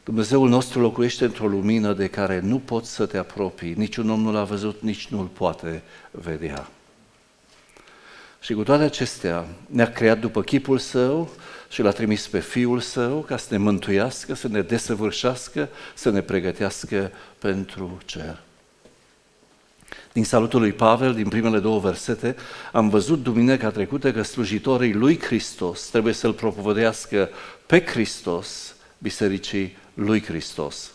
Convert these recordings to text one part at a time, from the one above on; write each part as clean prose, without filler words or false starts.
Dumnezeul nostru locuiește într-o lumină de care nu poți să te apropii, niciun om nu l-a văzut, nici nu-l poate vedea. Și cu toate acestea ne-a creat după chipul Său și L-a trimis pe Fiul Său ca să ne mântuiască, să ne desăvârșească, să ne pregătească pentru cer. Din salutul lui Pavel, din primele 2 versete, am văzut duminica trecută că slujitorii lui Hristos trebuie să-L propovădească pe Hristos, bisericii lui Hristos.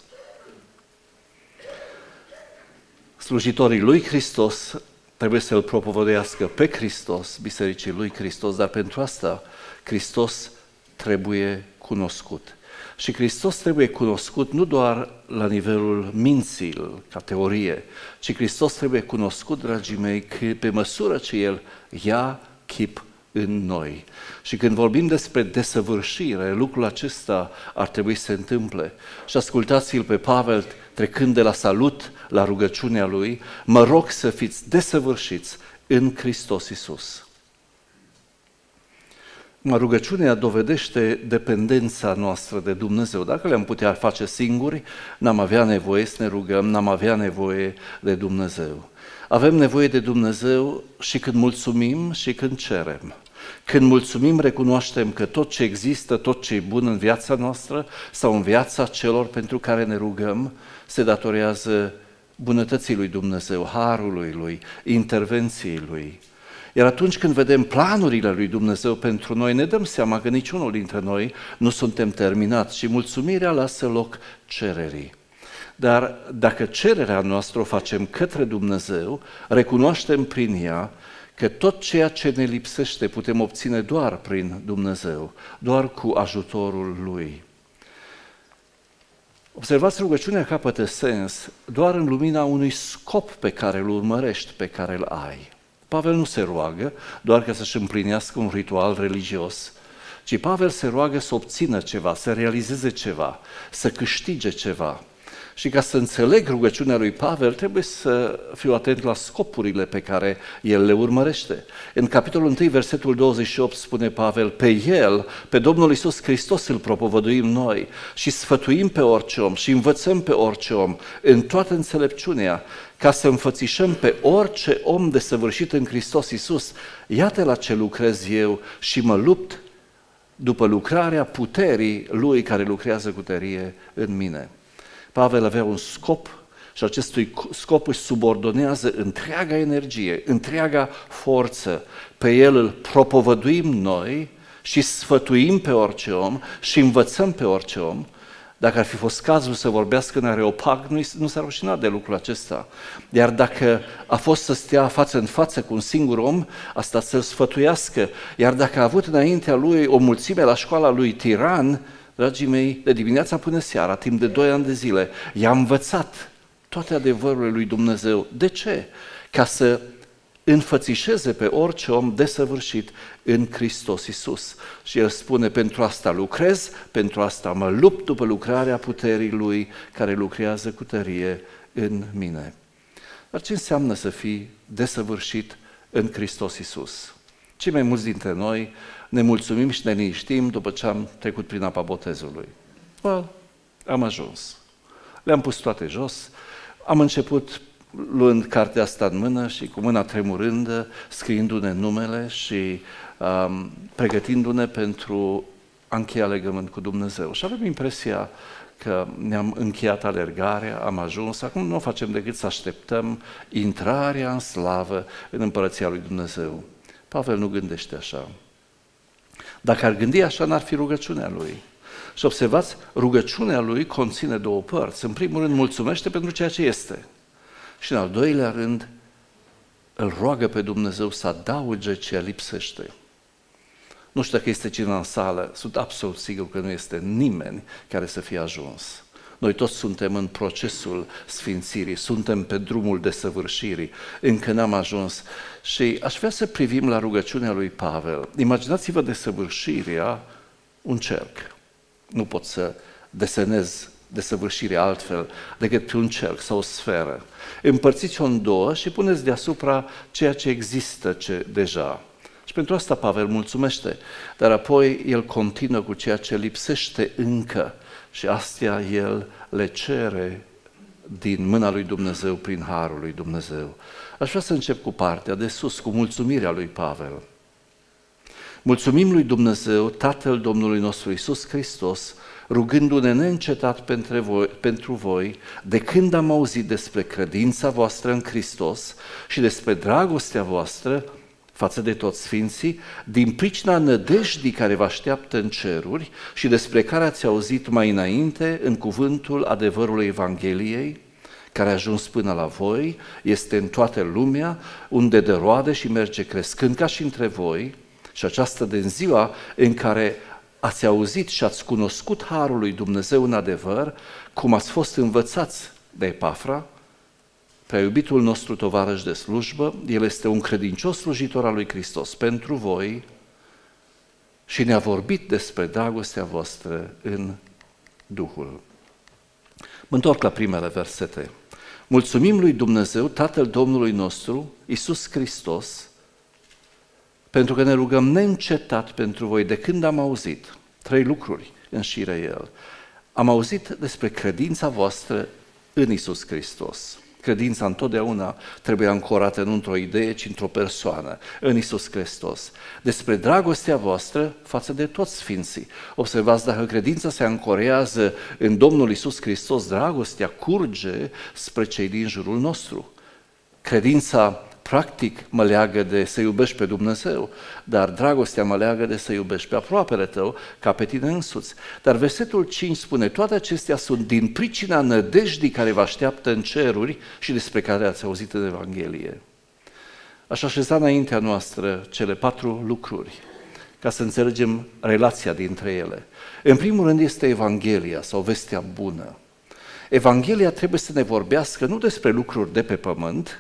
Slujitorii lui Hristos trebuie să-L propovădească pe Hristos, bisericii lui Hristos, dar pentru asta Hristos trebuie cunoscut. Și Hristos trebuie cunoscut nu doar la nivelul minții, ca teorie, ci Hristos trebuie cunoscut, dragii mei, că pe măsură ce El ia chip în noi. Și când vorbim despre desăvârșire, lucrul acesta ar trebui să se întâmple. Și ascultați-l pe Pavel trecând de la salut la rugăciunea lui: mă rog să fiți desăvârșiți în Hristos Iisus. Rugăciunea dovedește dependența noastră de Dumnezeu. Dacă le-am putea face singuri, n-am avea nevoie să ne rugăm, n-am avea nevoie de Dumnezeu. Avem nevoie de Dumnezeu și când mulțumim și când cerem. Când mulțumim, recunoaștem că tot ce există, tot ce e bun în viața noastră sau în viața celor pentru care ne rugăm, se datorează bunătății lui Dumnezeu, harului lui, intervenției lui. Iar atunci când vedem planurile lui Dumnezeu pentru noi, ne dăm seama că niciunul dintre noi nu suntem terminați și mulțumirea lasă loc cererii. Dar dacă cererea noastră o facem către Dumnezeu, recunoaștem prin ea că tot ceea ce ne lipsește putem obține doar prin Dumnezeu, doar cu ajutorul Lui. Observați, rugăciunea capătă sens doar în lumina unui scop pe care îl urmărești, pe care îl ai. Pavel nu se roagă doar ca să-și împlinească un ritual religios, ci Pavel se roagă să obțină ceva, să realizeze ceva, să câștige ceva. Și ca să înțeleg rugăciunea lui Pavel, trebuie să fiu atent la scopurile pe care el le urmărește. În capitolul 1, versetul 28, spune Pavel: pe El, pe Domnul Iisus Hristos îl propovăduim noi și sfătuim pe orice om și învățăm pe orice om în toată înțelepciunea, ca să înfățișăm pe orice om desăvârșit în Hristos Iisus. Iată la ce lucrez eu și mă lupt după lucrarea puterii Lui care lucrează cu tărie în mine. Pavel avea un scop și acestui scop își subordonează întreaga energie, întreaga forță. Pe el îl propovăduim noi și sfătuim pe orice om și învățăm pe orice om. Dacă ar fi fost cazul să vorbească în Areopag, nu s-a rușinat de lucrul acesta. Iar dacă a fost să stea față în față cu un singur om, asta să-l sfătuiască. Iar dacă a avut înaintea lui o mulțime la școala lui tiran, dragii mei, de dimineața până seara, timp de 2 ani de zile, i-a învățat toate adevărurile lui Dumnezeu. De ce? Ca să înfățișeze pe orice om desăvârșit în Hristos Iisus. Și el spune: pentru asta lucrez, pentru asta mă lupt după lucrarea puterii Lui care lucrează cu tărie în mine. Dar ce înseamnă să fii desăvârșit în Hristos Iisus? Cei mai mulți dintre noi ne mulțumim și ne liniștim după ce am trecut prin apa botezului. Am ajuns. Le-am pus toate jos, am început luând cartea asta în mână și cu mâna tremurândă, scriindu-ne numele și pregătindu-ne pentru a încheia legământ cu Dumnezeu. Și avem impresia că ne-am încheiat alergarea, am ajuns, acum nu facem decât să așteptăm intrarea în slavă în Împărăția lui Dumnezeu. Pavel nu gândește așa. Dacă ar gândi așa, n-ar fi rugăciunea lui. Și observați, rugăciunea lui conține 2 părți. În primul rând, mulțumește pentru ceea ce este. Și în al doilea rând, îl roagă pe Dumnezeu să adauge ce lipsește. Nu știu dacă este cineva în sală, sunt absolut sigur că nu este nimeni care să fie ajuns. Noi toți suntem în procesul sfințirii, suntem pe drumul desăvârșirii, încă n-am ajuns. Și aș vrea să privim la rugăciunea lui Pavel. Imaginați-vă desăvârșirea, un cerc. Nu pot să desenez desăvârșirea altfel decât pe un cerc sau o sferă. Împărțiți-o în 2 și puneți deasupra ceea ce există deja. Și pentru asta Pavel mulțumește, dar apoi el continuă cu ceea ce lipsește încă. și astea El le cere din mâna lui Dumnezeu, prin harul lui Dumnezeu. Aș vrea să încep cu partea de sus, cu mulțumirea lui Pavel. Mulțumim lui Dumnezeu, Tatăl Domnului nostru Iisus Hristos, rugându-ne neîncetat pentru voi, de când am auzit despre credința voastră în Hristos și despre dragostea voastră față de toți sfinții, din pricina nădejdii care vă așteaptă în ceruri și despre care ați auzit mai înainte în cuvântul adevărului Evangheliei, care a ajuns până la voi, este în toată lumea, unde dă roade și merge crescând ca și între voi, și aceasta din ziua în care ați auzit și ați cunoscut harul lui Dumnezeu în adevăr, cum ați fost învățați de Epafra, prea iubitul nostru tovarăș de slujbă. El este un credincios slujitor al lui Hristos pentru voi și ne-a vorbit despre dragostea voastră în Duhul. Mă întorc la primele versete. Mulțumim lui Dumnezeu, Tatăl Domnului nostru, Iisus Hristos, pentru că ne rugăm neîncetat pentru voi de când am auzit 3 lucruri în șire El. Am auzit despre credința voastră în Iisus Hristos. Credința întotdeauna trebuie ancorată nu într-o idee, ci într-o persoană, în Iisus Hristos. Despre dragostea voastră față de toți sfinții. Observați, dacă credința se ancorează în Domnul Iisus Hristos, dragostea curge spre cei din jurul nostru. Credința practic mă leagă de să iubești pe Dumnezeu, dar dragostea mă leagă de să iubești pe aproapele tău ca pe tine însuți. Dar versetul 5 spune, toate acestea sunt din pricina nădejdii care vă așteaptă în ceruri și despre care ați auzit în Evanghelie. Aș așeza înaintea noastră cele 4 lucruri, ca să înțelegem relația dintre ele. În primul rând este Evanghelia sau vestea bună. Evanghelia trebuie să ne vorbească nu despre lucruri de pe pământ,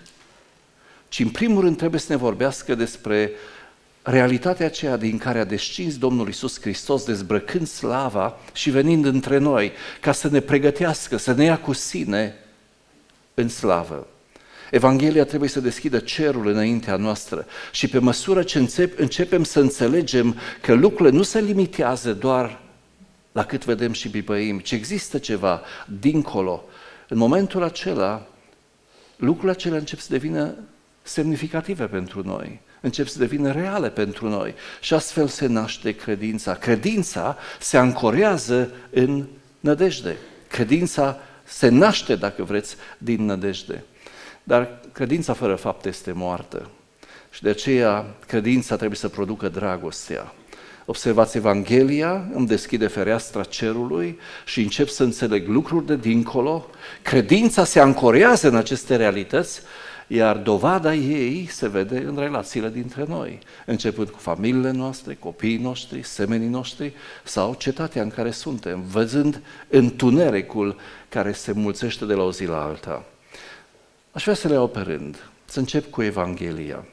ci în primul rând trebuie să ne vorbească despre realitatea aceea din care a descins Domnul Iisus Hristos, dezbrăcând slava și venind între noi, ca să ne pregătească, să ne ia cu sine în slavă. Evanghelia trebuie să deschidă cerul înaintea noastră și pe măsură ce începem să înțelegem că lucrurile nu se limitează doar la cât vedem și bibăim, ci există ceva dincolo, în momentul acela, lucrurile acelea încep să devină semnificative pentru noi, încep să devină reale pentru noi și astfel se naște credința. Credința se ancorează în nădejde. Credința se naște, dacă vreți, din nădejde. Dar credința fără fapte este moartă și de aceea credința trebuie să producă dragostea. Observați, Evanghelia îmi deschide fereastra cerului și încep să înțeleg lucruri de dincolo. Credința se ancorează în aceste realități, iar dovada ei se vede în relațiile dintre noi, începând cu familiile noastre, copiii noștri, semenii noștri sau cetatea în care suntem, văzând întunericul care se mulțește de la o zi la alta. Aș vrea să le iau pe rând, să încep cu Evanghelia.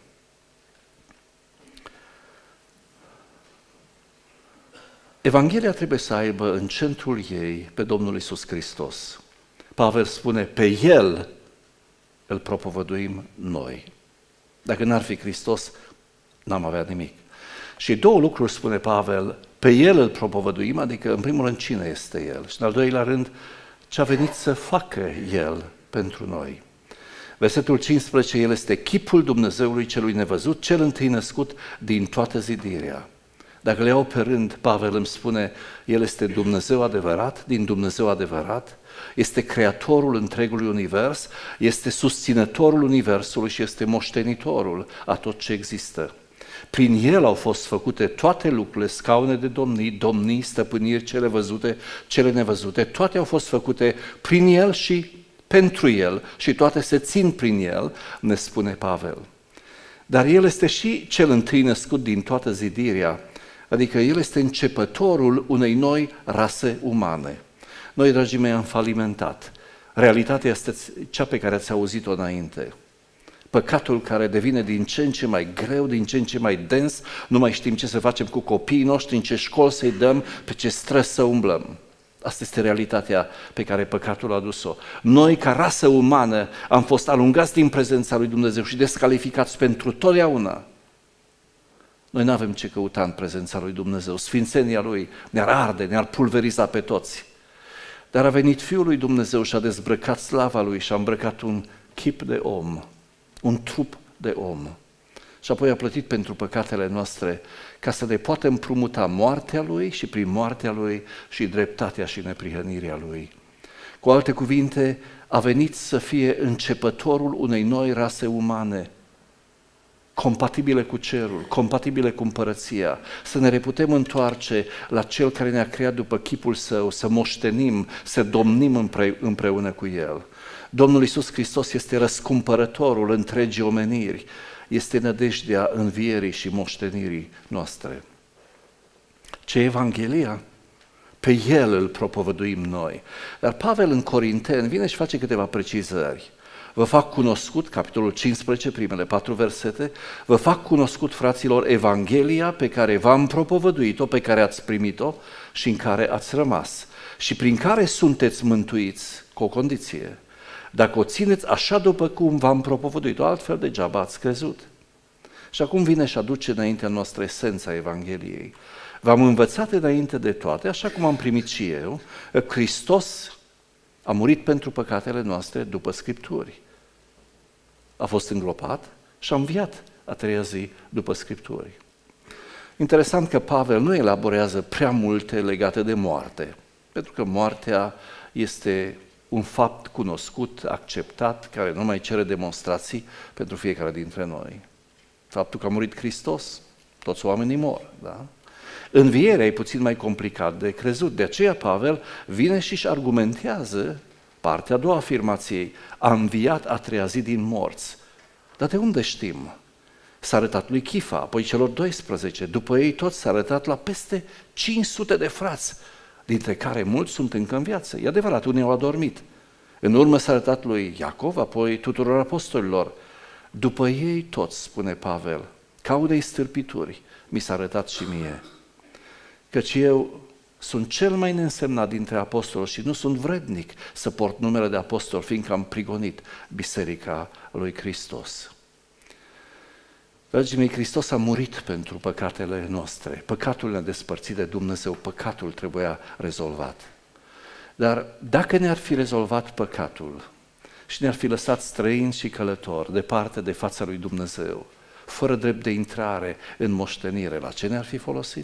Evanghelia trebuie să aibă în centrul ei pe Domnul Iisus Hristos. Pavel spune, pe El îl propovăduim noi. Dacă n-ar fi Hristos, n-am avea nimic. Și 2 lucruri spune Pavel, pe El îl propovăduim, adică în primul rând cine este El și în al doilea rând ce a venit să facă El pentru noi. Versetul 15, El este chipul Dumnezeului celui nevăzut, cel întâi născut din toată zidirea. Dacă le iau pe rând, Pavel îmi spune, El este Dumnezeu adevărat, din Dumnezeu adevărat, este creatorul întregului univers, este susținătorul universului și este moștenitorul a tot ce există. Prin El au fost făcute toate lucrurile, scaune de domnii, domnii, stăpâniri, cele văzute, cele nevăzute, toate au fost făcute prin El și pentru El și toate se țin prin El, ne spune Pavel. Dar El este și cel întâi născut din toată zidirea, adică El este începătorul unei noi rase umane. Noi, dragii mei, am falimentat. Realitatea este cea pe care ați auzit-o înainte. Păcatul care devine din ce în ce mai greu, din ce în ce mai dens, nu mai știm ce să facem cu copiii noștri, în ce școli să-i dăm, pe ce stres să umblăm. Asta este realitatea pe care păcatul a adus-o. Noi, ca rasă umană, am fost alungați din prezența lui Dumnezeu și descalificați pentru totdeauna. Noi nu avem ce căuta în prezența lui Dumnezeu. Sfințenia Lui ne-ar arde, ne-ar pulveriza pe toți. Dar a venit Fiul lui Dumnezeu și a dezbrăcat slava Lui și a îmbrăcat un chip de om, un trup de om. Și apoi a plătit pentru păcatele noastre ca să ne poată împrumuta moartea Lui și prin moartea Lui și dreptatea și neprihănirea Lui. Cu alte cuvinte, a venit să fie începătorul unei noi rase umane, compatibile cu cerul, compatibile cu împărăția, să ne reputem întoarce la Cel care ne-a creat după chipul Său, să moștenim, să domnim împreună cu El. Domnul Iisus Hristos este răscumpărătorul întregii omeniri, este nădejdea învierii și moștenirii noastre. Ce Evanghelia? Pe El îl propovăduim noi. Dar Pavel în Corinteni vine și face câteva precizări. Vă fac cunoscut, capitolul 15, primele 4 versete, vă fac cunoscut, fraților, Evanghelia pe care v-am propovăduit-o, pe care ați primit-o și în care ați rămas și prin care sunteți mântuiți, cu o condiție. Dacă o țineți așa după cum v-am propovăduit-o, altfel degeaba ați crezut. Și acum vine și aduce înaintea noastră esența Evangheliei. V-am învățat înainte de toate, așa cum am primit și eu, că Hristos a murit pentru păcatele noastre după Scripturi. A fost îngropat și a înviat a treia zi după Scripturi. Interesant că Pavel nu elaborează prea multe legate de moarte, pentru că moartea este un fapt cunoscut, acceptat, care nu mai cere demonstrații pentru fiecare dintre noi. Faptul că a murit Hristos, toți oamenii mor, da? Învierea e puțin mai complicat de crezut, de aceea Pavel vine și își argumentează partea a doua afirmației, a înviat a treia zi din morți. Dar de unde știm? S-a arătat lui Chifa, apoi celor 12, după ei toți s-a arătat la peste 500 de frați, dintre care mulți sunt încă în viață. E adevărat, unii au adormit. În urmă s-a arătat lui Iacov, apoi tuturor apostolilor. După ei toți, spune Pavel, ca unei stârpituri, mi s-a arătat și mie. Căci eu sunt cel mai neînsemnat dintre apostoli și nu sunt vrednic să port numele de apostol, fiindcă am prigonit Biserica lui Hristos. Dragii mei, Hristos a murit pentru păcatele noastre. Păcatul ne-a despărțit de Dumnezeu, păcatul trebuia rezolvat. Dar dacă ne-ar fi rezolvat păcatul și ne-ar fi lăsat străini și călători departe de fața lui Dumnezeu, fără drept de intrare în moștenire, la ce ne-ar fi folosit?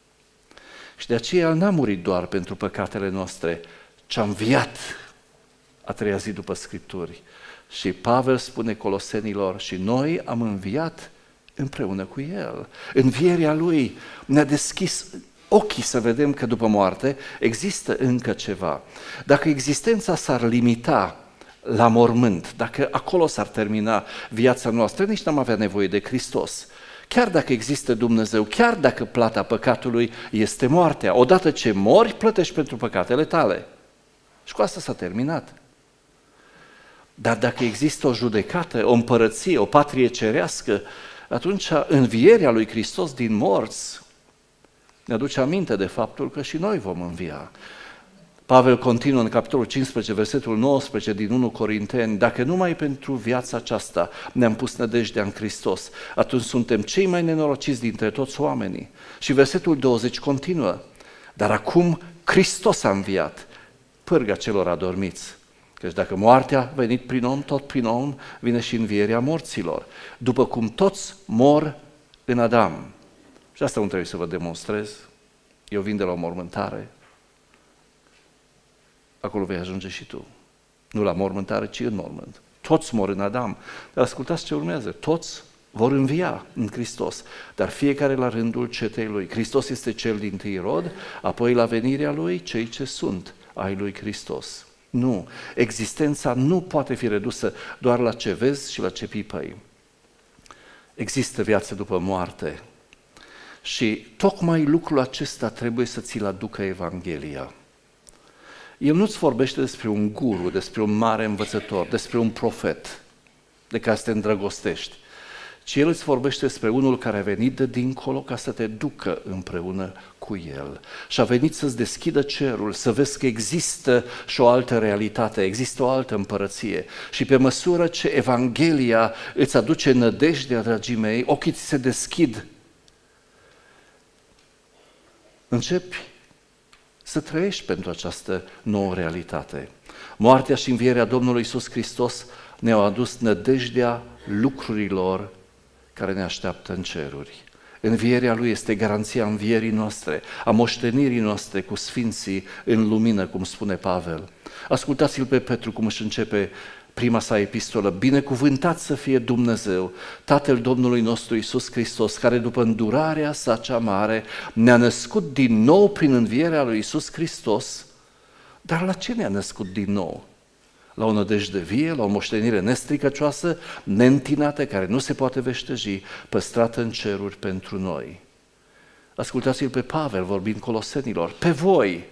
Și de aceea n-a murit doar pentru păcatele noastre, ci a înviat a treia zi după Scripturi. Și Pavel spune Colosenilor, și noi am înviat împreună cu El. Învierea Lui ne-a deschis ochii să vedem că după moarte există încă ceva. Dacă existența s-ar limita la mormânt, dacă acolo s-ar termina viața noastră, nici n-am avea nevoie de Hristos. Chiar dacă există Dumnezeu, chiar dacă plata păcatului este moartea, odată ce mori, plătești pentru păcatele tale. Și cu asta s-a terminat. Dar dacă există o judecată, o împărăție, o patrie cerească, atunci învierea lui Hristos din morți ne aduce aminte de faptul că și noi vom învia. Pavel continuă în capitolul 15, versetul 19 din 1 Corinteni, dacă numai pentru viața aceasta ne-am pus nădejdea în Hristos, atunci suntem cei mai nenorociți dintre toți oamenii. Și versetul 20 continuă, dar acum Hristos a înviat, pârga celor adormiți. Căci dacă moartea a venit prin om, tot prin om vine și învierea morților. După cum toți mor în Adam. Și asta nu trebuie să vă demonstrez. Eu vin de la o mormântare. Acolo vei ajunge și tu. Nu la mormântare, ci în mormânt. Toți mor în Adam. Dar ascultați ce urmează. Toți vor învia în Hristos, dar fiecare la rândul cetei Lui. Hristos este cel dintâi rod, apoi la venirea Lui cei ce sunt ai Lui Hristos. Nu, existența nu poate fi redusă doar la ce vezi și la ce pipăi. Există viață după moarte și tocmai lucrul acesta trebuie să ți-l aducă Evanghelia. El nu-ți vorbește despre un guru, despre un mare învățător, despre un profet de care să te îndrăgostești, ci El îți vorbește despre unul care a venit de dincolo ca să te ducă împreună cu El. Și a venit să-ți deschidă cerul, să vezi că există și o altă realitate, există o altă împărăție. Și pe măsură ce Evanghelia îți aduce nădejdea, dragii mei, ochii ți se deschid. Începi să trăiești pentru această nouă realitate. Moartea și învierea Domnului Iisus Hristos ne-au adus nădejdea lucrurilor care ne așteaptă în ceruri. Învierea Lui este garanția învierii noastre, a moștenirii noastre cu sfinții în lumină, cum spune Pavel. Ascultați-l pe Petru cum își începe prima sa epistolă. Binecuvântat să fie Dumnezeu, Tatăl Domnului nostru Iisus Hristos, care după îndurarea sa cea mare ne-a născut din nou prin învierea lui Iisus Hristos. Dar la ce ne-a născut din nou? La o nădejde vie, la o moștenire nestricăcioasă, neîntinată, care nu se poate veșteji, păstrată în ceruri pentru noi. Ascultați-l pe Pavel vorbind Colosenilor. Pe voi,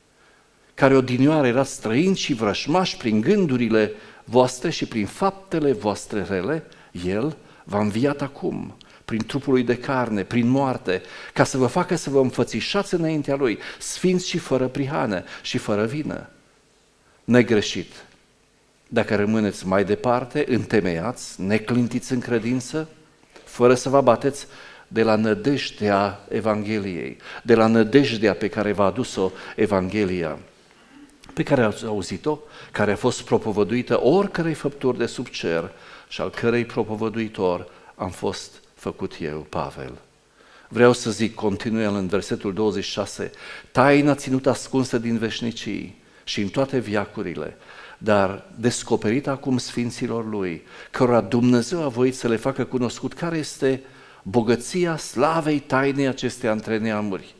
care odinioară erați străini și vrășmași prin gândurile voastre și prin faptele voastre rele, El v-a înviat acum, prin trupul Lui de carne, prin moarte, ca să vă facă să vă înfățișați înaintea Lui, sfinți și fără prihană și fără vină, negreșit. Dacă rămâneți mai departe, întemeiați, neclintiți în credință, fără să vă abateți de la nădejdea Evangheliei, de la nădejdea pe care v-a adus-o Evanghelia, pe care ați auzit-o, care a fost propovăduită oricărei făpturi de sub cer și al cărei propovăduitor am fost făcut eu, Pavel. Vreau să zic, continuă el în versetul 26, taina ținută ascunsă din veșnicii și în toate veacurile, dar descoperit acum sfinților Lui, cărora Dumnezeu a voit să le facă cunoscut care este bogăția slavei tainei acesteia între neamuri.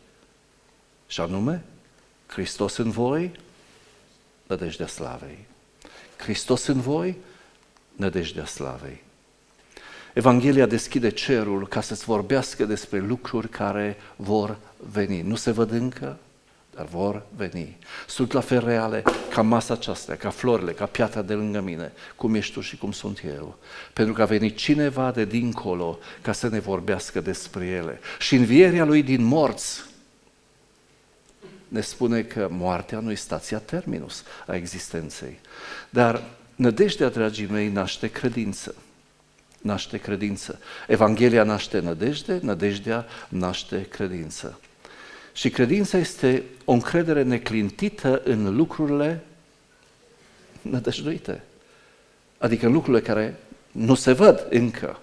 Și anume, Hristos în voi, nădejdea slavei. Hristos în voi, nădejdea slavei. Evanghelia deschide cerul ca să-ți vorbească despre lucruri care vor veni. Nu se văd încă, dar vor veni. Sunt la fel reale ca masa aceasta, ca florile, ca piatra de lângă mine, cum ești tu și cum sunt eu. Pentru că a venit cineva de dincolo ca să ne vorbească despre ele. Și învierea Lui din morți ne spune că moartea nu e stația terminus a existenței. Dar nădejdea, dragii mei, naște credință. Naște credință. Evanghelia naște nădejde, nădejdea naște credință. Și credința este o încredere neclintită în lucrurile nădăjduite. Adică în lucrurile care nu se văd încă.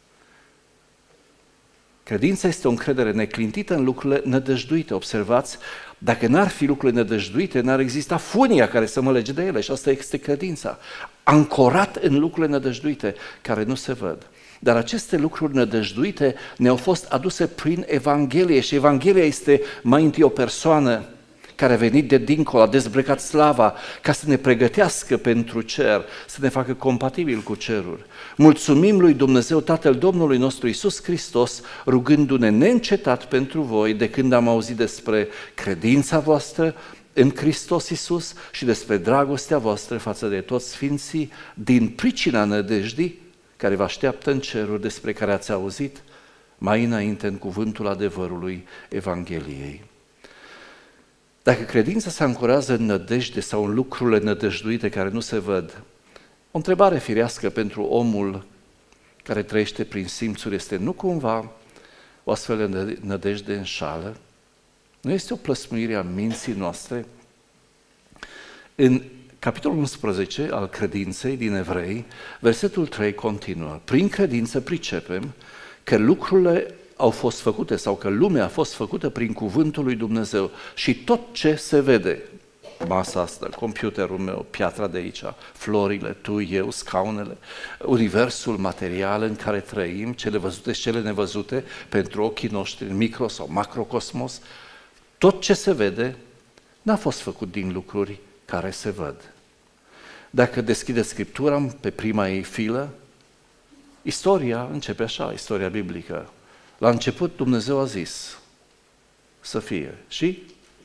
Credința este o încredere neclintită în lucrurile nădăjduite. Observați, dacă n-ar fi lucrurile nădăjduite, n-ar exista funia care să mă lege de ele și asta este credința. Ancorat în lucrurile nădăjduite care nu se văd. Dar aceste lucruri nădăjduite ne-au fost aduse prin Evanghelie și Evanghelia este mai întâi o persoană care a venit de dincolo, a dezbrăcat slava ca să ne pregătească pentru cer, să ne facă compatibil cu cerul. Mulțumim lui Dumnezeu, Tatăl Domnului nostru Iisus Hristos, rugându-ne neîncetat pentru voi de când am auzit despre credința voastră în Hristos Iisus și despre dragostea voastră față de toți sfinții din pricina nădejdii care vă așteaptă în ceruri, despre care ați auzit mai înainte în cuvântul adevărului Evangheliei. Dacă credința se ancorează în nădejde sau în lucrurile nădăjduite care nu se văd, o întrebare firească pentru omul care trăiește prin simțuri este: nu cumva o astfel de nădejde înșală? Nu este o plăsmuire a minții noastre? În capitolul 11 al credinței din Evrei, versetul 3 continuă: prin credință pricepem că lucrurile au fost făcute sau că lumea a fost făcută prin cuvântul lui Dumnezeu și tot ce se vede, masa asta, computerul meu, piatra de aici, florile, tu, eu, scaunele, universul material în care trăim, cele văzute și cele nevăzute pentru ochii noștri, în micro sau macrocosmos, tot ce se vede n-a fost făcut din lucruri care se văd. Dacă deschideți Scriptura pe prima ei filă, istoria începe așa, istoria biblică. La început Dumnezeu a zis să fie și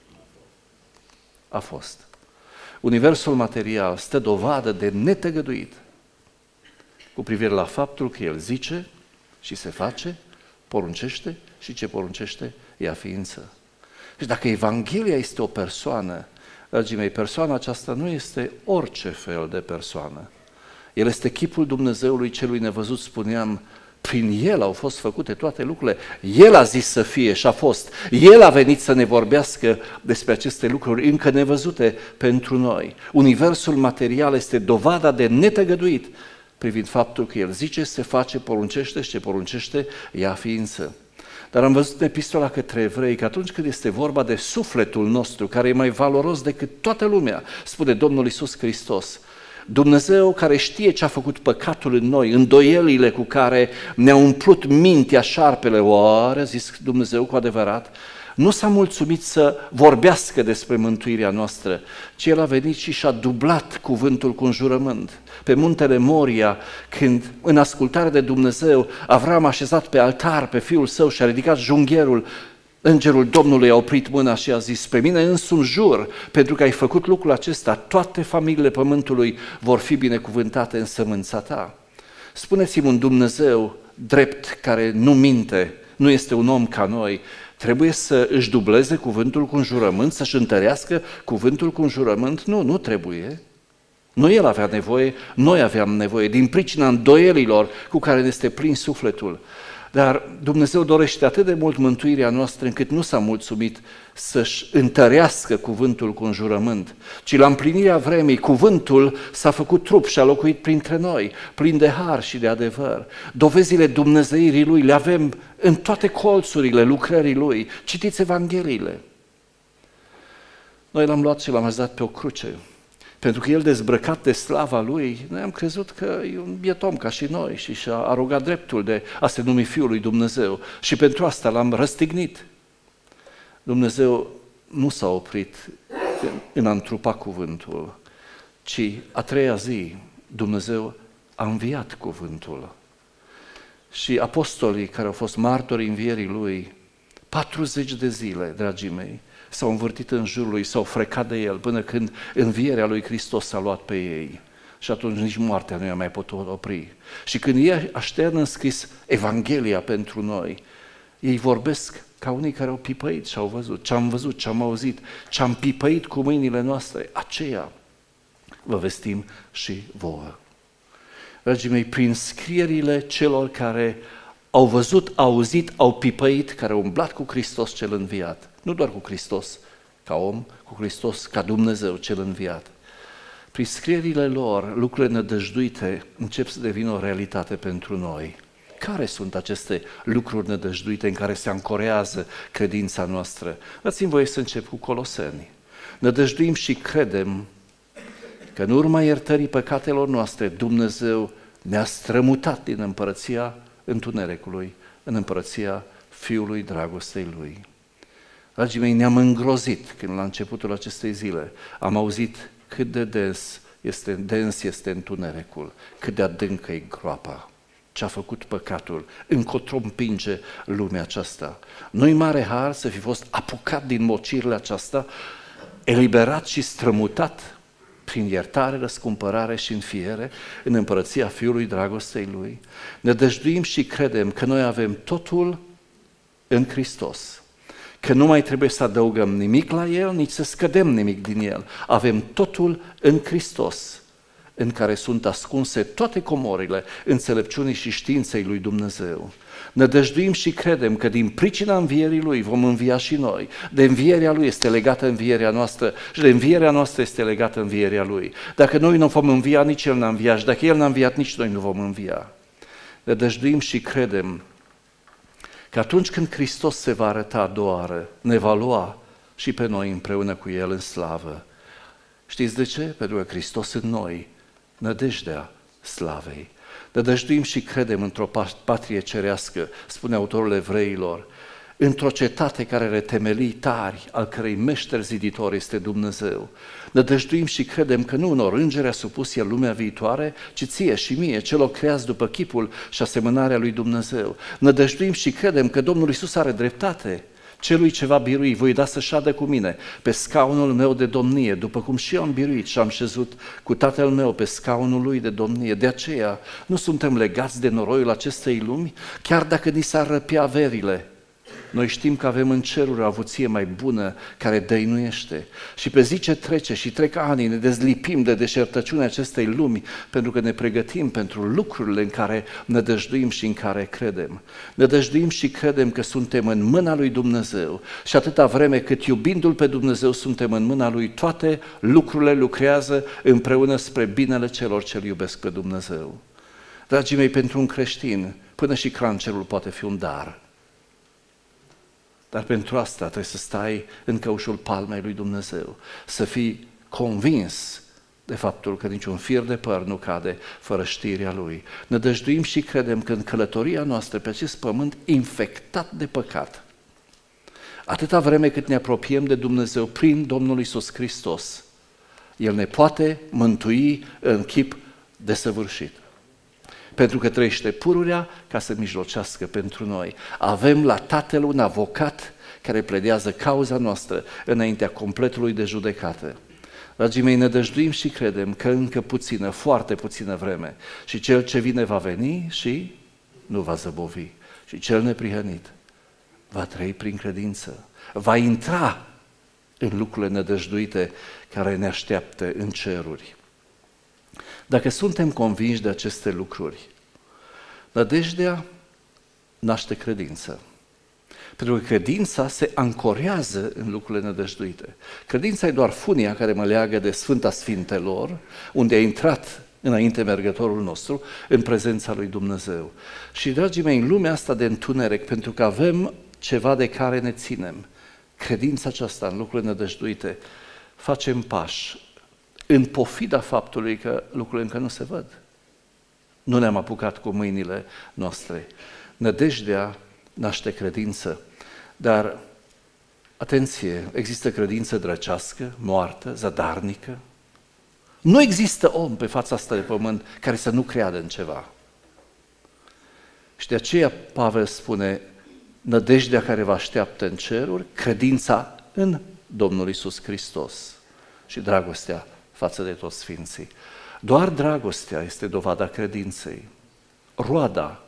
a fost. Universul material stă dovadă de netăgăduit cu privire la faptul că El zice și se face, poruncește și ce poruncește ia ființă. Deci dacă Evanghelia este o persoană, dragii mei, persoana aceasta nu este orice fel de persoană. El este chipul Dumnezeului celui nevăzut, spuneam, Prin El au fost făcute toate lucrurile. El a zis să fie și a fost. El a venit să ne vorbească despre aceste lucruri încă nevăzute pentru noi. Universul material este dovada de netăgăduit privind faptul că El zice, se face, poruncește și ce poruncește ia ființă. Dar am văzut în epistola către evrei că atunci când este vorba de sufletul nostru, care e mai valoros decât toată lumea, spune Domnul Iisus Hristos, Dumnezeu care știe ce a făcut păcatul în noi, îndoielile cu care ne-a umplut mintea șarpele, oare, a zis Dumnezeu cu adevărat, nu s-a mulțumit să vorbească despre mântuirea noastră, ci El a venit și și-a dublat cuvântul cu un jurământ. Pe muntele Moria, când în ascultare de Dumnezeu, Avram a așezat pe altar pe fiul său și a ridicat jungherul, Îngerul Domnului a oprit mâna și a zis, pe mine însumi jur, pentru că ai făcut lucrul acesta, toate familiile pământului vor fi binecuvântate în sămânța ta. Spuneți-mi, un Dumnezeu drept care nu minte, nu este un om ca noi, trebuie să își dubleze cuvântul cu un jurământ, să-și întărească cuvântul cu un jurământ? Nu, nu trebuie. Nu El avea nevoie, noi aveam nevoie, din pricina îndoielilor cu care ne este prins sufletul. Dar Dumnezeu dorește atât de mult mântuirea noastră încât nu s-a mulțumit să-și întărească cuvântul cu un jurământ, ci la împlinirea vremii cuvântul s-a făcut trup și a locuit printre noi, plin de har și de adevăr. Dovezile dumnezeirii Lui le avem în toate colțurile lucrării Lui. Citiți Evangheliile. Noi L-am luat și L-am așezat pe o cruce. Pentru că El, dezbrăcat de slava Lui, noi am crezut că e un biet om ca și noi și și-a arogat dreptul de a se numi Fiul lui Dumnezeu. Și pentru asta L-am răstignit. Dumnezeu nu s-a oprit în a întrupa cuvântul, ci a treia zi Dumnezeu a înviat cuvântul. Și apostolii care au fost martori învierii Lui, 40 de zile, dragii mei, s-au învârtit în jurul Lui, s-au frecat de El, până când învierea Lui Hristos s-a luat pe ei. Și atunci nici moartea nu i-a mai putut opri. Și când ei aștearnă înscris Evanghelia pentru noi, ei vorbesc ca unii care au pipăit și au văzut, ce am auzit, ce am pipăit cu mâinile noastre, aceea vă vestim și vouă. Dragii mei, prin scrierile celor care au văzut, auzit, au pipăit, care au umblat cu Hristos cel înviat, nu doar cu Hristos ca om, cu Hristos ca Dumnezeu cel înviat. Prin scrierile lor, lucrurile nădăjduite încep să devină o realitate pentru noi. Care sunt aceste lucruri nădăjduite în care se ancorează credința noastră? Dați-mi voie să încep cu Coloseni. Nădăjduim și credem că în urma iertării păcatelor noastre Dumnezeu ne-a strămutat din împărăția întunericului în împărăția Fiului dragostei Lui. Dragii mei, ne-am îngrozit când la începutul acestei zile am auzit cât de dens este întunericul, cât de adâncă e groapa, ce a făcut păcatul, încotro împinge lumea aceasta. Nu-i mare har să fi fost apucat din mocirile aceasta, eliberat și strămutat prin iertare, răscumpărare și înfiere în împărăția Fiului dragostei Lui. Ne dăjduim și credem că noi avem totul în Hristos, că nu mai trebuie să adăugăm nimic la El, nici să scădem nimic din El. Avem totul în Hristos, în care sunt ascunse toate comorile înțelepciunii și științei lui Dumnezeu. Ne dăjduim și credem că din pricina învierii Lui vom învia și noi. De învierea Lui este legată învierea noastră și de învierea noastră este legată învierea Lui. Dacă noi nu vom învia, nici El n-a înviat și dacă El n-a înviat, nici noi nu vom învia. Ne dăjduim și credem că atunci când Hristos se va arăta a doua oară, ne va lua și pe noi împreună cu El în slavă. Știți de ce? Pentru că Hristos în noi, nădejdea slavei. Nădăjduim și credem într-o patrie cerească, spune autorul Evreilor, într-o cetate care are temelii tari, al cărei meșter ziditor este Dumnezeu. Nădăjduim și credem că nu unor îngeri a supus El lumea viitoare, ci ție și mie, celor creați după chipul și asemănarea lui Dumnezeu. Nădăjduim și credem că Domnul Iisus are dreptate. Celui ce va birui, voi da să șadă cu mine pe scaunul meu de domnie, după cum și eu am biruit și am șezut cu Tatăl meu pe scaunul lui de domnie. De aceea nu suntem legați de noroiul acestei lumi, chiar dacă ni s-ar răpi averile. Noi știm că avem în ceruri o avuție mai bună care dăinuiește. Și pe zi ce trece și trec ani, ne dezlipim de deșertăciunea acestei lumi pentru că ne pregătim pentru lucrurile în care nădăjduim și în care credem. Nădăjduim și credem că suntem în mâna lui Dumnezeu și atâta vreme cât iubindu-L pe Dumnezeu suntem în mâna Lui, toate lucrurile lucrează împreună spre binele celor ce-L iubesc pe Dumnezeu. Dragii mei, pentru un creștin, până și cancerul poate fi un dar. Dar pentru asta trebuie să stai în căușul palmei lui Dumnezeu, să fii convins de faptul că niciun fir de păr nu cade fără știrea Lui. Nădăjduim și credem că în călătoria noastră pe acest pământ infectat de păcat, atâta vreme cât ne apropiem de Dumnezeu prin Domnul Iisus Hristos, El ne poate mântui în chip desăvârșit. Pentru că trăiește pururea ca să mijlocească pentru noi. Avem la Tatăl un avocat care pledează cauza noastră înaintea completului de judecată. Dragii mei, ne dăjduim și credem că încă puțină, foarte puțină vreme și Cel ce vine va veni și nu va zăbovi. Și cel neprihănit va trăi prin credință, va intra în lucrurile nădăjduite care ne așteaptă în ceruri. Dacă suntem convinși de aceste lucruri, nădejdea naște credință. Pentru că credința se ancorează în lucrurile nădăjduite. Credința e doar funia care mă leagă de Sfânta Sfintelor, unde a intrat înainte mergătorul nostru, în prezența lui Dumnezeu. Și, dragii mei, în lumea asta de întuneric, pentru că avem ceva de care ne ținem, credința aceasta în lucrurile nădăjduite, facem pași în pofida faptului că lucrurile încă nu se văd. Nu ne-am apucat cu mâinile noastre. Nădejdea naște credință, dar, atenție, există credință drăcească, moartă, zadarnică. Nu există om pe fața asta de pământ care să nu creadă în ceva. Și de aceea Pavel spune, nădejdea care vă așteaptă în ceruri, credința în Domnul Iisus Hristos și dragostea față de toți sfinții. Doar dragostea este dovada credinței. Roada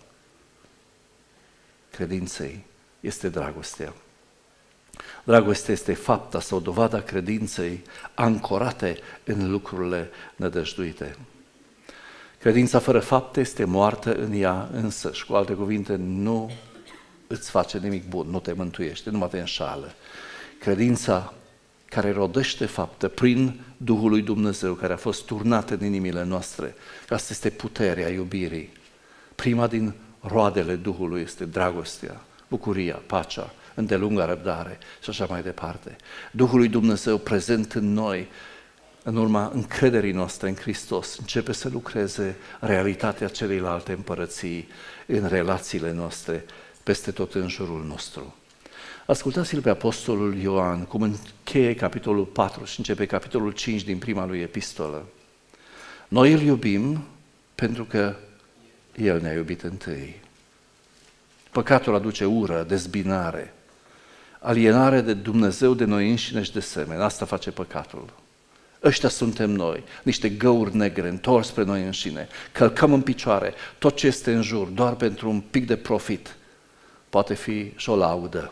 credinței este dragostea. Dragostea este fapta sau dovada credinței ancorate în lucrurile nădăjduite. Credința fără fapte este moartă în ea însăși. Cu alte cuvinte, nu îți face nimic bun, nu te mântuiește, numai te înșală. Credința care rodește faptă prin Duhul lui Dumnezeu, care a fost turnat în inimile noastre. Asta este puterea iubirii. Prima din roadele Duhului este dragostea, bucuria, pacea, îndelunga răbdare și așa mai departe. Duhul lui Dumnezeu prezent în noi, în urma încrederii noastre în Hristos, începe să lucreze realitatea celeilalte împărății în relațiile noastre, peste tot în jurul nostru. Ascultați-l pe Apostolul Ioan, cum încheie capitolul 4 și începe capitolul 5 din prima lui epistolă. Noi îl iubim pentru că El ne-a iubit întâi. Păcatul aduce ură, dezbinare, alienare de Dumnezeu, de noi înșine și de semeni. Asta face păcatul. Ăștia suntem noi, niște găuri negre întorși spre noi înșine. Călcăm în picioare tot ce este în jur, doar pentru un pic de profit. Poate fi și o laudă.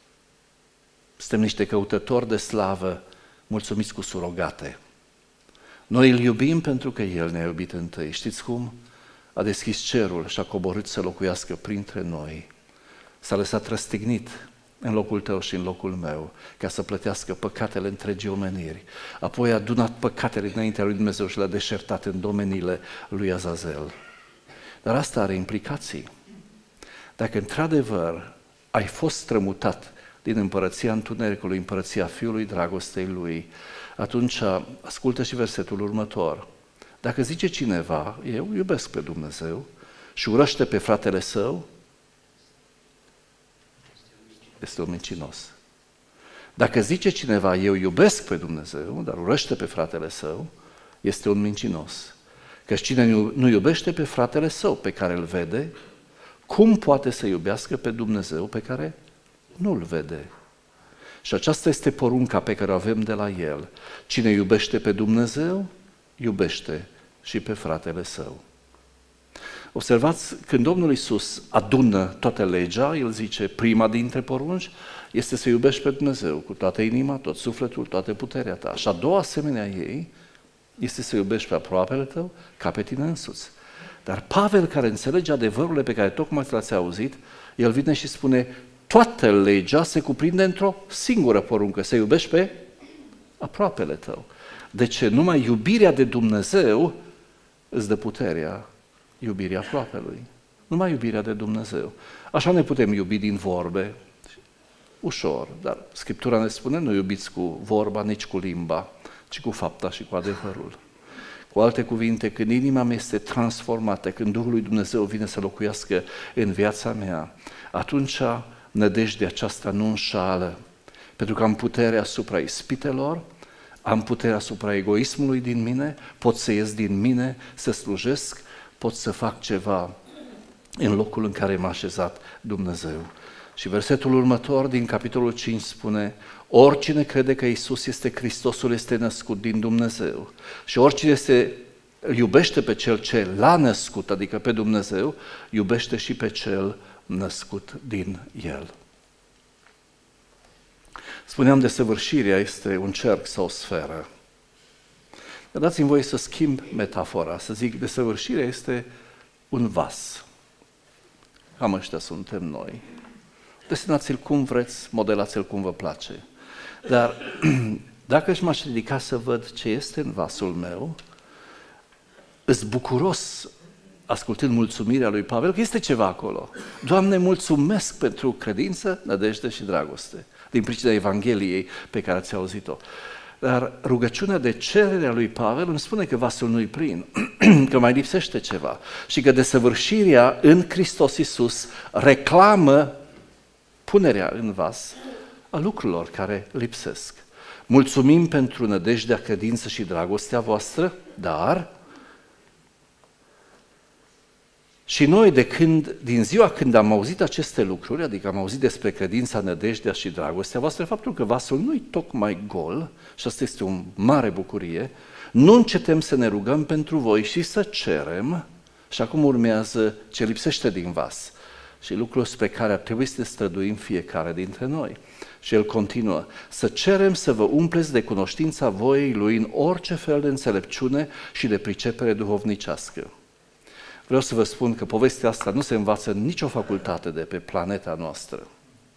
Suntem niște căutători de slavă, mulțumiți cu surogate. Noi îl iubim pentru că El ne-a iubit întâi. Știți cum? A deschis cerul și a coborât să locuiască printre noi. S-a lăsat răstignit în locul tău și în locul meu, ca să plătească păcatele întregii omeniri. Apoi a adunat păcatele înaintea lui Dumnezeu și le-a deșertat în domeniile lui Azazel. Dar asta are implicații. Dacă într-adevăr ai fost strămutat din împărăția întunericului, împărăția Fiului dragostei Lui, atunci ascultă și versetul următor. Dacă zice cineva, eu iubesc pe Dumnezeu și urăște pe fratele său, este un mincinos. Dacă zice cineva, eu iubesc pe Dumnezeu, dar urăște pe fratele său, este un mincinos. Căci cine nu iubește pe fratele său pe care îl vede, cum poate să iubească pe Dumnezeu pe care nu-l vede? Și aceasta este porunca pe care o avem de la El. Cine iubește pe Dumnezeu, iubește și pe fratele său. Observați, când Domnul Iisus adună toată legea, El zice, prima dintre porunci este să iubești pe Dumnezeu cu toată inima, tot sufletul, toată puterea ta. Și a doua asemenea ei este să iubești pe aproapele tău ca pe tine însuți. Dar Pavel, care înțelege adevărurile pe care tocmai le-ați auzit, el vine și spune, toată legea se cuprinde într-o singură poruncă, să iubești pe aproapele tău. De ce? Numai iubirea de Dumnezeu îți dă puterea iubirii aproapelui. Numai iubirea de Dumnezeu. Așa ne putem iubi din vorbe, ușor, dar Scriptura ne spune, nu iubiți cu vorba, nici cu limba, ci cu fapta și cu adevărul. Cu alte cuvinte, când inima mea este transformată, când Duhul lui Dumnezeu vine să locuiască în viața mea, atunci nădejdea aceasta nu înșală, pentru că am putere asupra ispitelor, am putere asupra egoismului din mine, pot să ies din mine, să slujesc, pot să fac ceva în locul în care m-a așezat Dumnezeu. Și versetul următor din capitolul 5 spune, oricine crede că Iisus este Hristosul este născut din Dumnezeu și oricine se iubește pe Cel ce l-a născut, adică pe Dumnezeu, iubește și pe Cel născut din El. Spuneam, desăvârșirea este un cerc sau o sferă. Dar dați-mi voie să schimb metafora, să zic, desăvârșirea este un vas. Cam ăștia suntem noi. Desenați-l cum vreți, modelați-l cum vă place. Dar dacă își m-aș ridica să văd ce este în vasul meu, îs bucuros, ascultând mulțumirea lui Pavel, că este ceva acolo. Doamne, mulțumesc pentru credință, nădejde și dragoste, din pricina Evangheliei pe care ați auzit-o. Dar rugăciunea de cerere a lui Pavel îmi spune că vasul nu-i plin, că mai lipsește ceva și că desăvârșirea în Hristos Iisus reclamă punerea în vas a lucrurilor care lipsesc. Mulțumim pentru nădejdea, credință și dragostea voastră, dar și noi din ziua când am auzit aceste lucruri, adică am auzit despre credința, nădejdea și dragostea voastră, faptul că vasul nu-i tocmai gol, și asta este o mare bucurie, nu încetăm să ne rugăm pentru voi și să cerem, și acum urmează ce lipsește din vas și lucrul spre care ar trebui să ne străduim fiecare dintre noi. Și el continuă, să cerem să vă umpleți de cunoștința voiei lui în orice fel de înțelepciune și de pricepere duhovnicească. Vreau să vă spun că povestea asta nu se învață în nicio facultate de pe planeta noastră.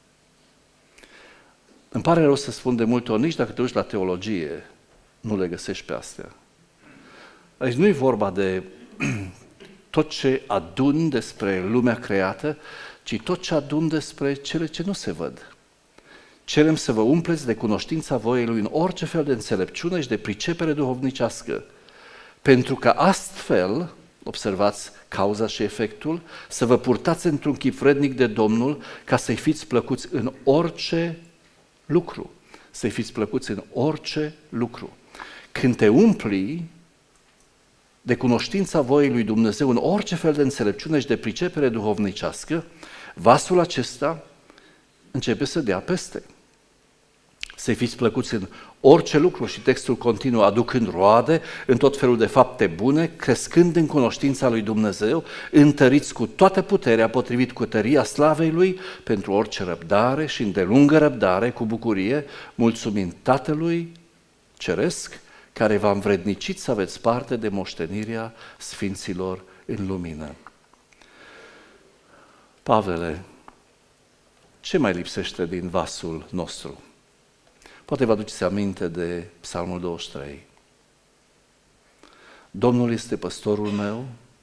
Îmi pare rău să spun de multe ori, nici dacă te uiți la teologie, nu le găsești pe astea. Aici nu e vorba de tot ce adun despre lumea creată, ci tot ce adun despre cele ce nu se văd. Cerem să vă umpleți de cunoștința voiei lui în orice fel de înțelepciune și de pricepere duhovnicească, pentru că astfel, observați cauza și efectul, să vă purtați într-un chip vrednic de Domnul ca să-i fiți plăcuți în orice lucru. Să-i fiți plăcuți în orice lucru. Când te umpli de cunoștința voiei lui Dumnezeu în orice fel de înțelepciune și de pricepere duhovnicească, vasul acesta începe să dea peste. Să-i fiți plăcuți în orice lucru și textul continuă aducând roade în tot felul de fapte bune, crescând în cunoștința lui Dumnezeu, întăriți cu toată puterea potrivit cu tăria slavei lui pentru orice răbdare și îndelungă răbdare cu bucurie, mulțumind Tatălui Ceresc, care v-a învrednicit să aveți parte de moștenirea sfinților în lumină. Pavele, ce mai lipsește din vasul nostru? Poate vă aduceți aminte de Psalmul 23. Domnul este păstorul meu,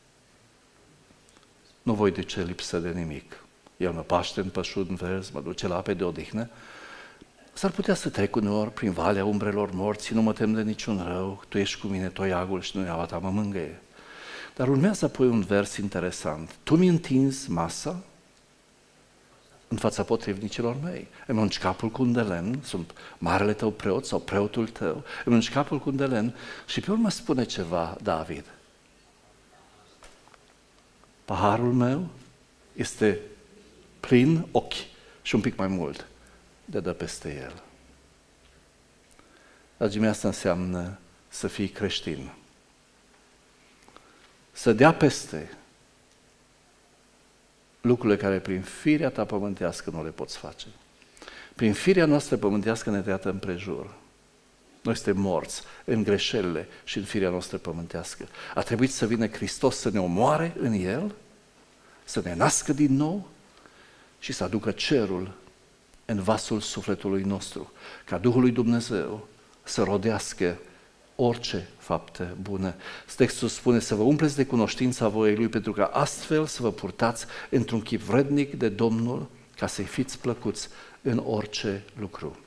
nu voi duce lipsă de nimic. El mă paște în pășuni verzi, mă duce la ape de odihnă. S-ar putea să trec uneori prin valea umbrelor morții, nu mă tem de niciun rău, Tu ești cu mine, toiagul și nuiaua Ta mă mângâie. Dar urmează apoi un vers interesant. Tu mi întinzi masa în fața potrivnicilor mei. Îmi ungi capul cu un de lemn, sunt marele tău preot sau preotul tău, îmi ungi capul cu un de lemn și pe urmă spune ceva David. Paharul meu este plin ochi și un pic mai mult de dă peste el. Dragii mei, asta înseamnă să fii creștin. Să dea peste lucrurile care prin firea ta pământească nu le poți face. Prin firea noastră pământească ne tăiată împrejur. Noi suntem morți în greșelile și în firea noastră pământească. A trebuit să vină Hristos să ne omoare în El, să ne nască din nou și să aducă cerul în vasul sufletului nostru, ca Duhul lui Dumnezeu să rodească orice faptă bună. Textul spune să vă umpleți de cunoștința voiei Lui, pentru că astfel să vă purtați într-un chip vrednic de Domnul, ca să-i fiți plăcuți în orice lucru.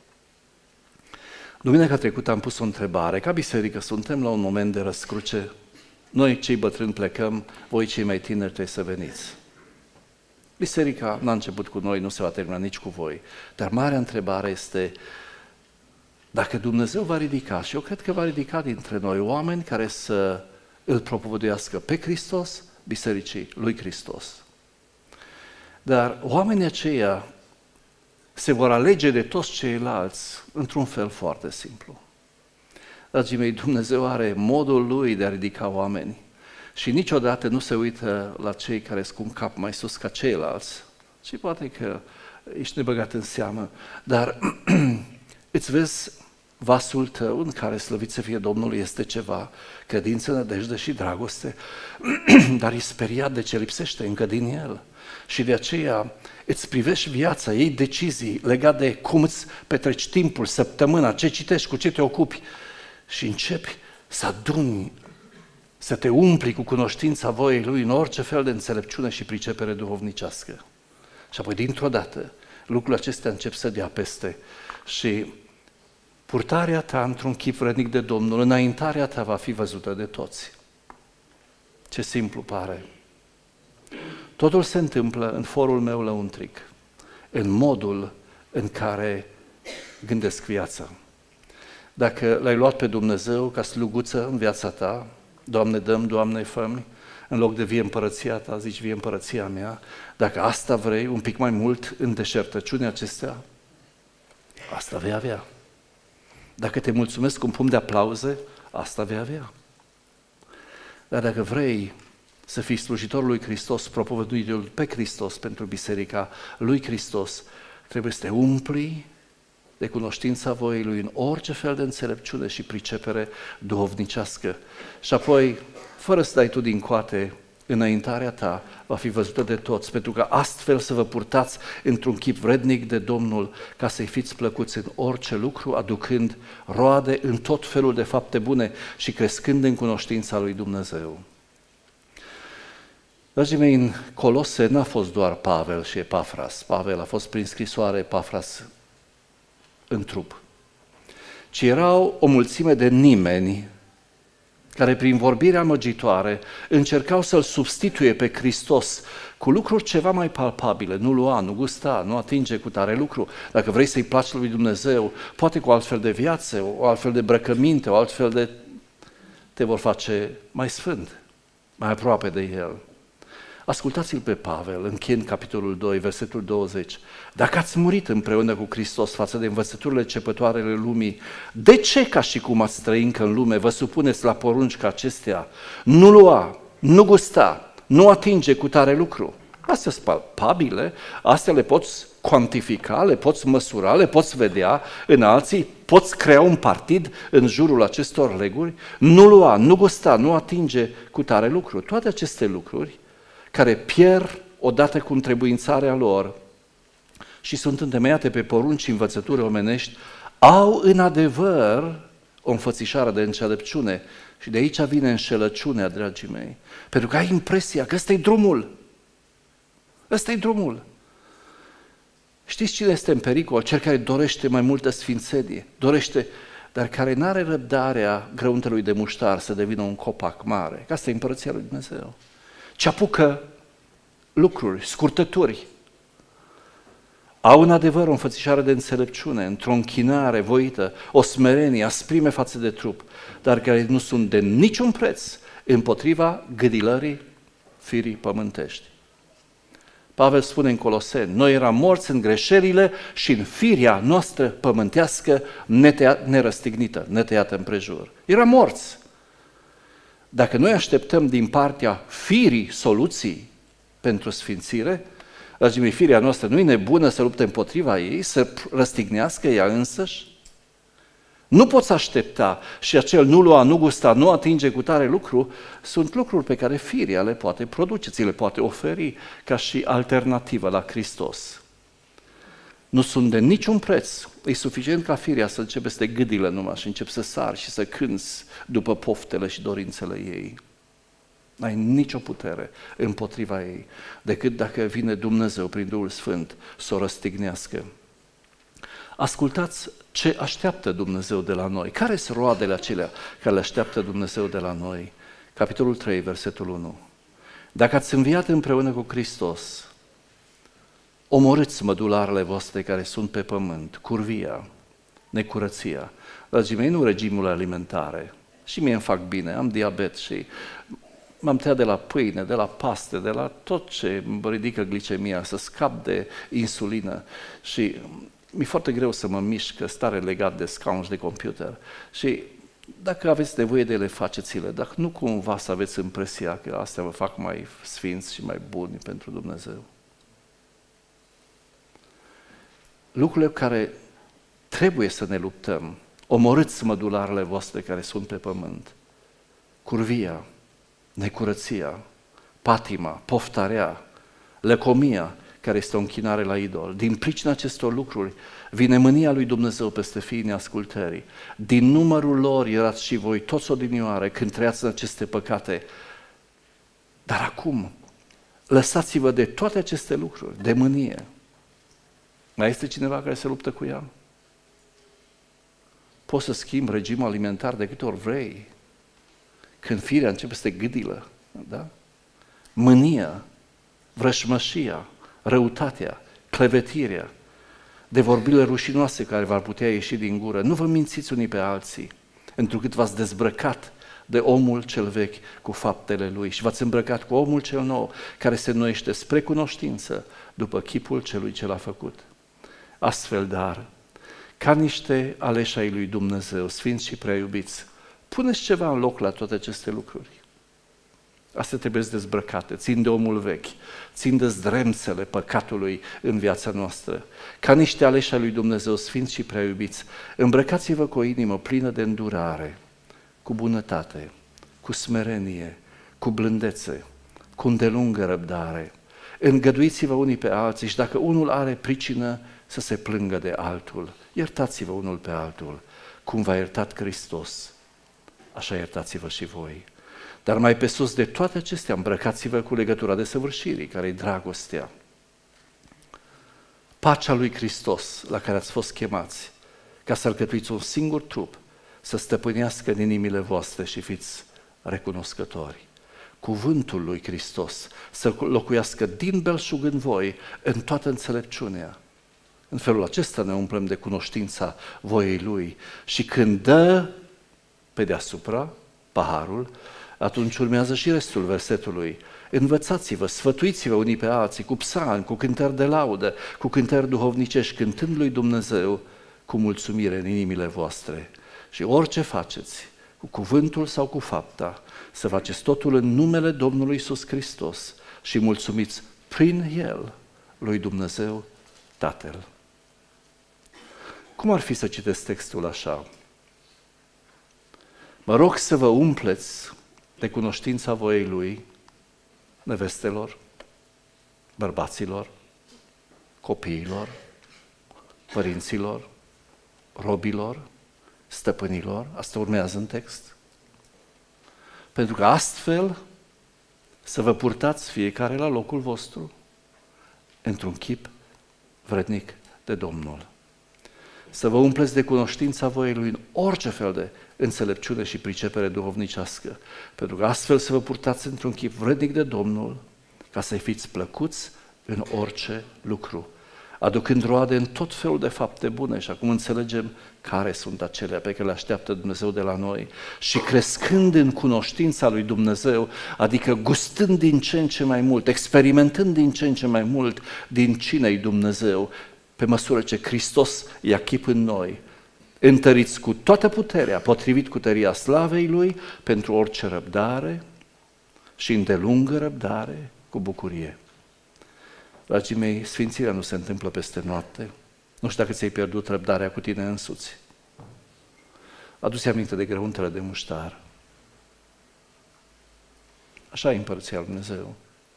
Duminica trecută am pus o întrebare. Ca biserică suntem la un moment de răscruce. Noi, cei bătrâni, plecăm, voi, cei mai tineri, trebuie să veniți. Biserica n-a început cu noi, nu se va termina nici cu voi. Dar marea întrebare este dacă Dumnezeu va ridica, și eu cred că va ridica dintre noi oameni care să îl propovăduiască pe Hristos, bisericii lui Hristos. Dar oamenii aceia se vor alege de toți ceilalți într-un fel foarte simplu. Dragii mei, Dumnezeu are modul Lui de a ridica oameni și niciodată nu se uită la cei care sunt cu un cap mai sus ca ceilalți, și poate că ești nebăgat în seamă, dar îți vezi vasul tău în care, slăvit să fie Domnul, este ceva, credință, nădejde și dragoste, dar e speriat de ce lipsește încă din el. Și de aceea îți privești viața, iei decizii legate de cum îți petreci timpul, săptămâna, ce citești, cu ce te ocupi și începi să aduni, să te umpli cu cunoștința voiei Lui în orice fel de înțelepciune și pricepere duhovnicească. Și apoi, dintr-o dată, lucrurile acestea încep să dea peste și purtarea ta într-un chip vrednic de Domnul, înaintarea ta va fi văzută de toți. Ce simplu pare! Totul se întâmplă în forul meu lăuntric, în modul în care gândesc viața. Dacă l-ai luat pe Dumnezeu ca sluguță în viața ta, Doamne dăm, Doamne fă-mi, în loc de vie împărăția ta, zici vie împărăția mea, dacă asta vrei, un pic mai mult în deșertăciunea acestea, asta vei avea. Dacă te mulțumesc cu un pumn de aplauze, asta vei avea. Dar dacă vrei să fii slujitorul lui Hristos, propovăduitorul pe Hristos pentru biserica lui Hristos, trebuie să te umpli de cunoștința voiei Lui în orice fel de înțelepciune și pricepere duhovnicească. Și apoi, fără să dai tu din coate, înaintarea ta va fi văzută de toți, pentru că astfel să vă purtați într-un chip vrednic de Domnul, ca să-i fiți plăcuți în orice lucru, aducând roade în tot felul de fapte bune și crescând în cunoștința lui Dumnezeu. Dragii mei, în Colose n-a fost doar Pavel și Epafras. Pavel a fost prin scrisoare, Epafras în trup. Ci erau o mulțime de nimeni care prin vorbirea amăgitoare încercau să-L substituie pe Hristos cu lucruri ceva mai palpabile. Nu lua, nu gusta, nu atinge cu tare lucru. Dacă vrei să-i placi lui Dumnezeu, poate cu altfel de viață, o altfel de îmbrăcăminte, o altfel de... te vor face mai sfânt, mai aproape de El. Ascultați-l pe Pavel, încheind capitolul 2, versetul 20. Dacă ați murit împreună cu Hristos față de învățăturile cepătoare ale lumii, de ce, ca și cum ați trăi încă în lume, vă supuneți la porunci ca acestea? Nu lua, nu gusta, nu atinge cu tare lucru. Astea sunt palpabile, astea le poți cuantifica, le poți măsura, le poți vedea în alții, poți crea un partid în jurul acestor reguli. Nu lua, nu gusta, nu atinge cu tare lucru. Toate aceste lucruri care pierd odată cu întrebuințarea lor și sunt întemeiate pe porunci și învățături omenești, au în adevăr o înfățișare de înțelepciune. Și de aici vine înșelăciunea, dragii mei. Pentru că ai impresia că ăsta e drumul. Ăsta e drumul. Știți cine este în pericol? Cel care dorește mai multă sfințenie, dorește, dar care nu are răbdarea grăuntelui de muștar să devină un copac mare. Că asta e împărăția lui Dumnezeu. Ce apucă lucruri, scurtături. Au în adevăr o înfățișare de înțelepciune, într-o închinare voită, o smerenie, asprime față de trup, dar care nu sunt de niciun preț împotriva gâdilării firii pământești. Pavel spune în Coloseni, noi eram morți în greșelile și în firea noastră pământească nerăstignită, netăiată împrejur. Eram morți. Dacă noi așteptăm din partea firii soluții pentru sfințire, Dragii mei, firea noastră nu e nebună să lupte împotriva ei, să răstignească ea însăși? Nu poți aștepta și acel nu lua, nu gusta, nu atinge cu tare lucru, sunt lucruri pe care firea le poate produce, ți le poate oferi ca și alternativă la Hristos. Nu sunt de niciun preț. E suficient ca firea să începe să te gâdilă numai și începi să sari și să cânți după poftele și dorințele ei. N-ai nicio putere împotriva ei, decât dacă vine Dumnezeu prin Duhul Sfânt să o răstignească. Ascultați ce așteaptă Dumnezeu de la noi. Care sunt roadele acelea care le așteaptă Dumnezeu de la noi? Capitolul 3, versetul 1. Dacă ați înviat împreună cu Hristos, omorâți mădularele voastre care sunt pe pământ, curvia, necurăția. Dragii mei, nu regimurile alimentare. Și mie îmi fac bine, am diabet și m-am tăiat de la pâine, de la paste, de la tot ce îmi ridică glicemia, să scap de insulină. Și mi-e foarte greu să mă mișc, că stare legat de scaun și de computer. Și dacă aveți nevoie de ele, faceți-le, dar nu cumva să aveți impresia că astea vă fac mai sfinți și mai buni pentru Dumnezeu. Lucrurile care trebuie să ne luptăm, omorâți mădularele voastre care sunt pe pământ, curvia, necurăția, patima, poftarea, lăcomia, care este o închinare la idol. Din pricina acestor lucruri vine mânia lui Dumnezeu peste fiii neascultării. Din numărul lor erați și voi toți odinioare când trăiați în aceste păcate. Dar acum lăsați-vă de toate aceste lucruri, de mânie. Mai este cineva care se luptă cu ea? Poți să schimbi regimul alimentar de câte ori vrei. Când firea începe să te gâdilă, da? Mânia, vrășmășia, răutatea, clevetirea, de vorbile rușinoase care v-ar putea ieși din gură. Nu vă mințiți unii pe alții, întrucât v-ați dezbrăcat de omul cel vechi cu faptele lui și v-ați îmbrăcat cu omul cel nou, care se înnoiește spre cunoștință după chipul celui ce l-a făcut. Astfel, dar, ca niște aleși ai lui Dumnezeu, sfinți și prea iubiți, puneți ceva în loc la toate aceste lucruri. Astea trebuie să dezbrăcate, țin de omul vechi, țin de zdremțele păcatului în viața noastră. Ca niște aleși ai lui Dumnezeu, sfinți și prea iubiți, îmbrăcați-vă cu o inimă plină de îndurare, cu bunătate, cu smerenie, cu blândețe, cu îndelungă răbdare. Îngăduiți-vă unii pe alții și dacă unul are pricină să se plângă de altul, iertați-vă unul pe altul, cum v-a iertat Hristos, așa iertați-vă și voi. Dar mai pe sus de toate acestea, îmbrăcați-vă cu legătura desăvârșirii, care e dragostea. Pacea lui Hristos, la care ați fost chemați, ca să alcătuiți un singur trup, să stăpânească în inimile voastre și fiți recunoscători. Cuvântul lui Hristos să locuiască din belșug în voi, în toată înțelepciunea. În felul acesta ne umplem de cunoștința voiei Lui și când dă pe deasupra paharul, atunci urmează și restul versetului. Învățați-vă, sfătuiți-vă unii pe alții cu psalmi, cu cântări de laudă, cu cântări duhovnicești, cântând lui Dumnezeu cu mulțumire în inimile voastre. Și orice faceți, cu cuvântul sau cu fapta, să faceți totul în numele Domnului Iisus Hristos și mulțumiți prin El lui Dumnezeu Tatăl. Cum ar fi să citesc textul așa? Mă rog să vă umpleți de cunoștința voiei Lui, nevestelor, bărbaților, copiilor, părinților, robilor, stăpânilor. Asta urmează în text. Pentru că astfel să vă purtați fiecare la locul vostru, într-un chip vrednic de Domnul. Să vă umpleți de cunoștința voiei Lui în orice fel de înțelepciune și pricepere duhovnicească, pentru că astfel să vă purtați într-un chip vrednic de Domnul, ca să fiți plăcuți în orice lucru, aducând roade în tot felul de fapte bune. Și acum înțelegem care sunt acelea pe care le așteaptă Dumnezeu de la noi și crescând în cunoștința lui Dumnezeu, adică gustând din ce în ce mai mult, experimentând din ce în ce mai mult din cine-i Dumnezeu, pe măsură ce Hristos ia chip în noi, întăriți cu toată puterea, potrivit cu tăria slavei Lui, pentru orice răbdare și îndelungă răbdare cu bucurie. Dragii mei, sfințirea nu se întâmplă peste noapte. Nu știu dacă ți-ai pierdut răbdarea cu tine însuți. Adu-ți aminte de grăuntele de muștar. Așa e împărăția lui Dumnezeu.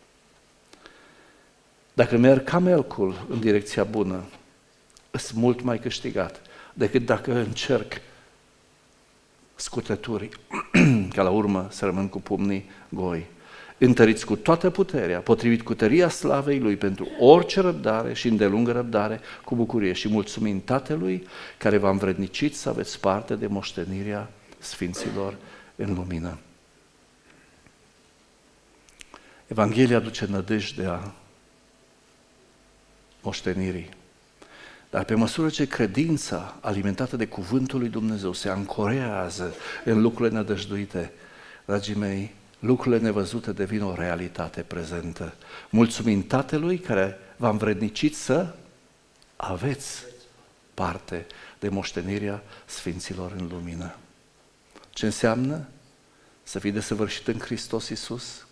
Dacă merg ca melcul în direcția bună, sunt mult mai câștigat decât dacă încerc scutături, ca la urmă să rămân cu pumnii goi. Întăriți cu toată puterea, potrivit cu tăria slavei Lui, pentru orice răbdare și îndelungă răbdare, cu bucurie și mulțumind Tatălui, care v-a învrednicit să aveți parte de moștenirea sfinților în lumină. Evanghelia aduce nădejdea moștenirii. Dar pe măsură ce credința alimentată de cuvântul lui Dumnezeu se ancorează în lucrurile nădăjduite, dragii mei, lucrurile nevăzute devin o realitate prezentă. Mulțumim Tatălui care v-a învrednicit să aveți parte de moștenirea sfinților în lumină. Ce înseamnă? Să fii desăvârșit în Hristos Iisus?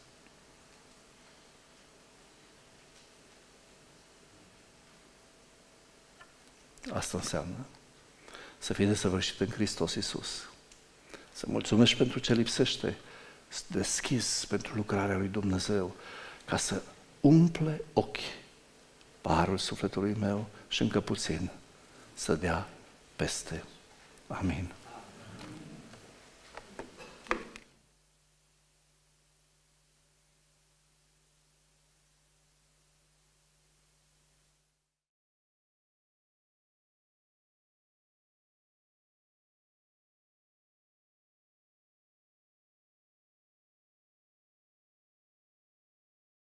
Asta înseamnă să fii desăvârșit în Hristos Iisus. Să mulțumești pentru ce lipsește, să deschizi pentru lucrarea lui Dumnezeu, ca să umple ochi paharul sufletului meu și încă puțin să dea peste. Amin.